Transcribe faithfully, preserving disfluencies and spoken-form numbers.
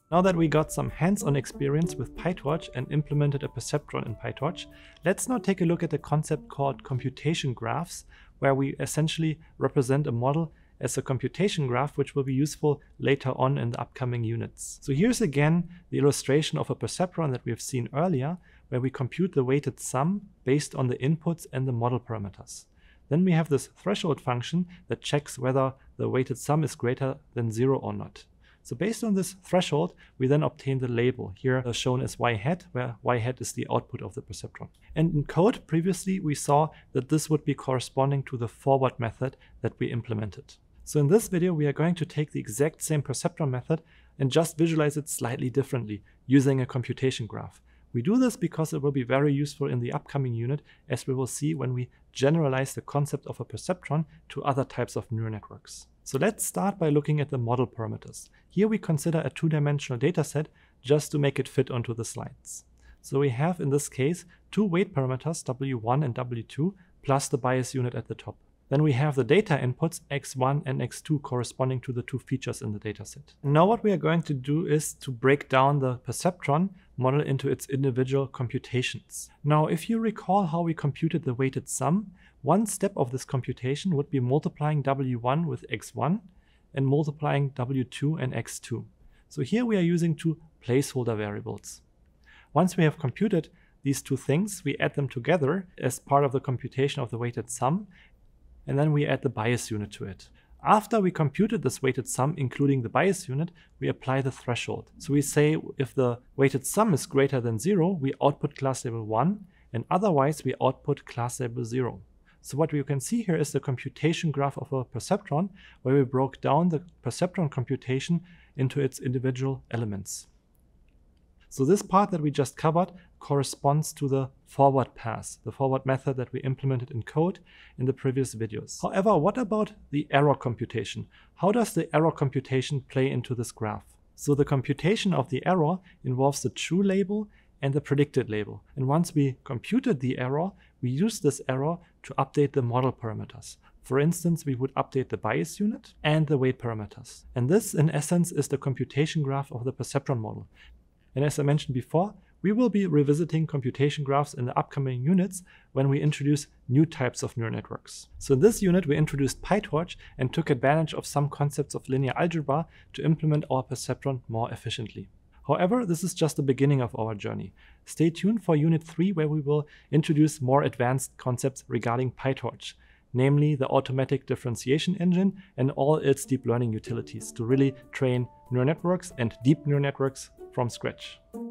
Now that we got some hands-on experience with PyTorch and implemented a perceptron in PyTorch, let's now take a look at a concept called computation graphs, where we essentially represent a model as a computation graph, which will be useful later on in the upcoming units. So here's again the illustration of a perceptron that we have seen earlier, where we compute the weighted sum based on the inputs and the model parameters. Then we have this threshold function that checks whether the weighted sum is greater than zero or not. So based on this threshold, we then obtain the label, here shown as y hat, where y hat is the output of the perceptron. And in code, previously we saw that this would be corresponding to the forward method that we implemented. So in this video, we are going to take the exact same perceptron method and just visualize it slightly differently using a computation graph. We do this because it will be very useful in the upcoming unit, as we will see when we generalize the concept of a perceptron to other types of neural networks. So let's start by looking at the model parameters. Here we consider a two-dimensional dataset just to make it fit onto the slides. So we have in this case two weight parameters, W one and W two, plus the bias unit at the top. Then we have the data inputs x one and x two corresponding to the two features in the dataset. Now what we are going to do is to break down the perceptron model into its individual computations. Now if you recall how we computed the weighted sum, one step of this computation would be multiplying W one with x one and multiplying W two and x two. So here we are using two placeholder variables. Once we have computed these two things, we add them together as part of the computation of the weighted sum, and then we add the bias unit to it. After we computed this weighted sum, including the bias unit, we apply the threshold. So we say if the weighted sum is greater than zero, we output class label one, and otherwise we output class label zero. So what you can see here is the computation graph of a perceptron, where we broke down the perceptron computation into its individual elements. So this part that we just covered corresponds to the forward pass, the forward method that we implemented in code in the previous videos. However, what about the error computation? How does the error computation play into this graph? So the computation of the error involves the true label and the predicted label. And once we computed the error, we use this error to update the model parameters. For instance, we would update the bias unit and the weight parameters. And this, in essence, is the computation graph of the perceptron model. And as I mentioned before, we will be revisiting computation graphs in the upcoming units when we introduce new types of neural networks. So in this unit, we introduced PyTorch and took advantage of some concepts of linear algebra to implement our perceptron more efficiently. However, this is just the beginning of our journey. Stay tuned for Unit three, where we will introduce more advanced concepts regarding PyTorch, namely the automatic differentiation engine and all its deep learning utilities to really train neural networks and deep neural networks from scratch.